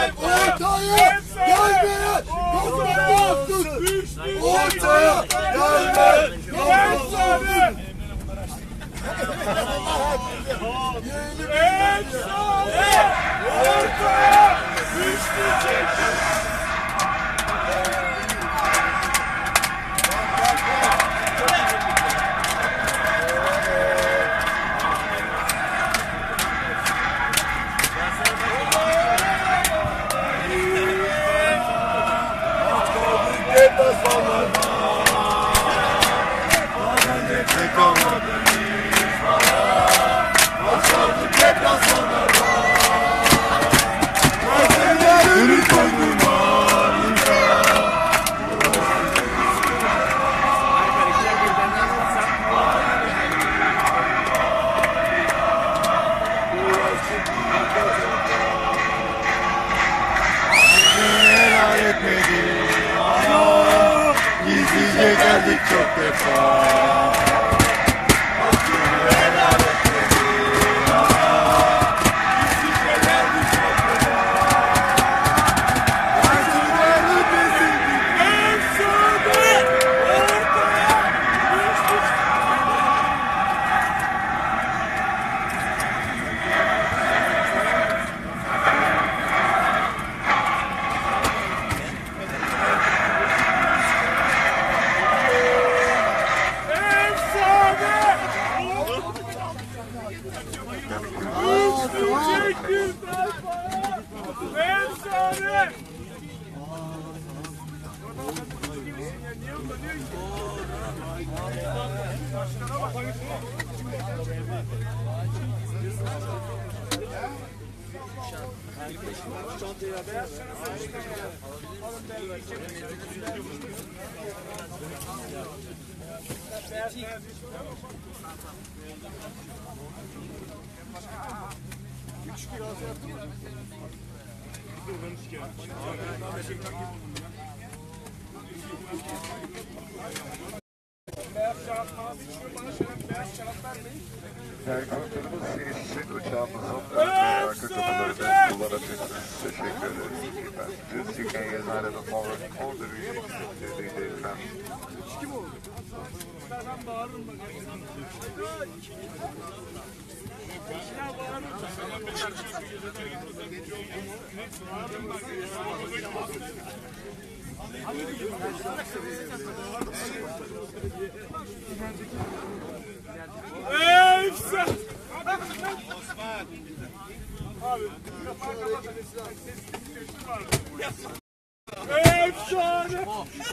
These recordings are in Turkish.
Ortaya gelmeyen kazanamazsın. Ortaya gelmeyen kazanamazsın. Ortaya düşmeyecek. Gizlice geldik çok defa. Helikopterimiz sinirsin uçağımızın ön ve arka kapılarını kullanabilirsiniz. Teşekkür ederiz. Just you can use either the forward or the rear to the aircraft. Efsane!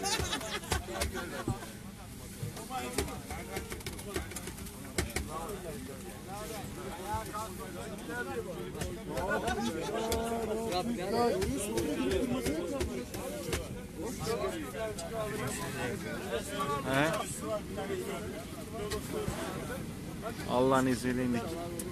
Allah'ın izniyle indik.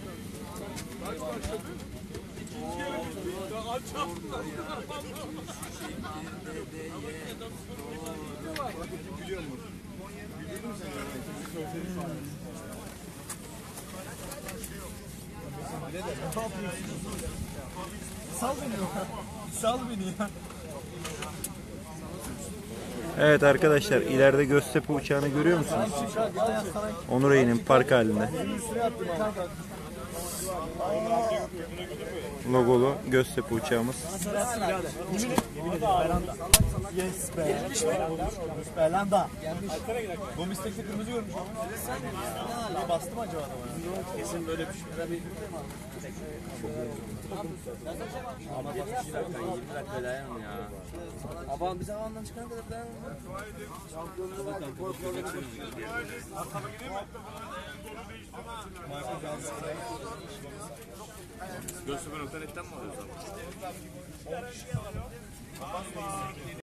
Sal beni ya. Sal beni ya. Evet arkadaşlar, ileride Göztepe uçağını görüyor musunuz? Onur Eğinim park halinde. Logolu Göztepe uçağımız. Yes be. Belanda. Bu mistekte kırmızı görmüş. Bastı mı acaba? Kesin böyle bir şey. Ama bak 2 dakika 20 dakika dayanın ya. Abi biz havandan çıkana kadar dayanın. Göztepe.net'ten mi alıyoruz abi?